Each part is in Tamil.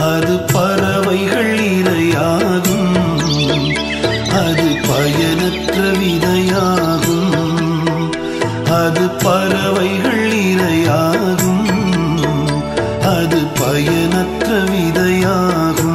அது பறவைகள் இரையாகும், அது பயனற்ற விதையாகும். அது பறவைகள் இரையாகும், அது பயனற்ற விதையாகும்.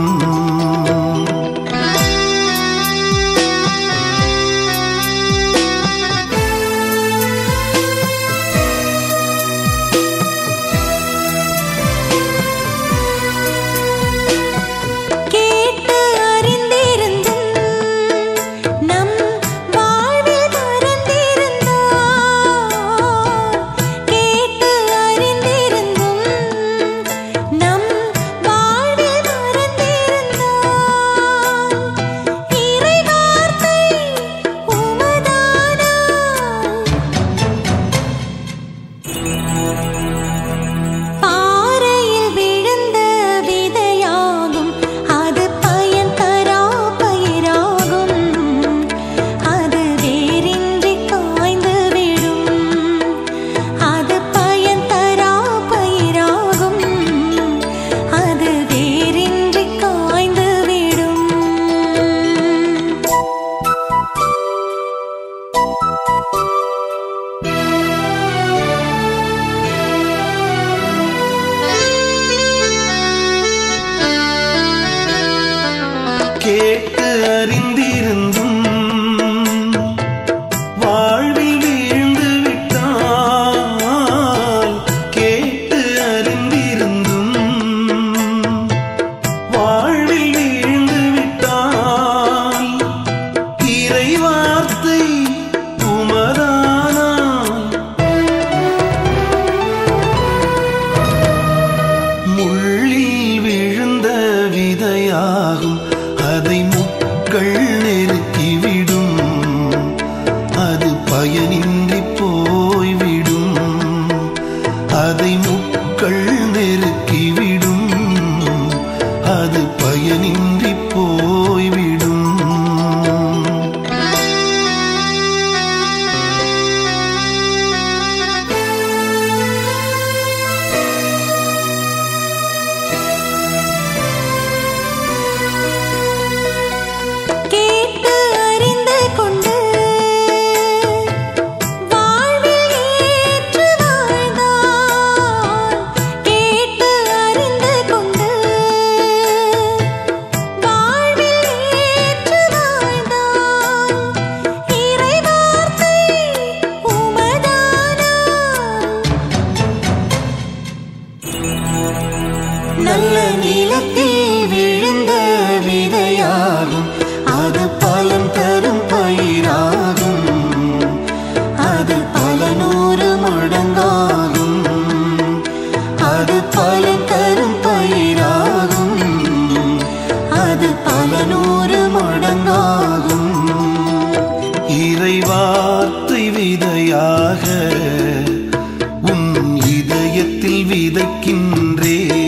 கேட்டு அறிந்திருந்தும் வாழ்வில் வீழ்ந்து விட்டால், கேட்டு அறிந்திருந்தும் வாழ்வில் வீழ்ந்து விட்டால், இறை வார்த்தை உமதானால் முள்ளில் விழுந்த விதையாகும், அதை முட்கள் நெருக்கிவிடும், அது பயனின்றி போய்விடும். அதை முட்கள் நெருக்கிவிடும், அது பயனின்றி போய்விடும். நல்ல நிலத்தில் விழுந்த விதையாகும், அது பலன் தரும் பயிராகும், அது பல 100 மடங்காகும். அது பலன் தரும் பயிராகும், அது பல 100 மடங்காகும். இறை வார்த்தை விதையாக உன் இதயத்தில் விதைக்கின்றேன்,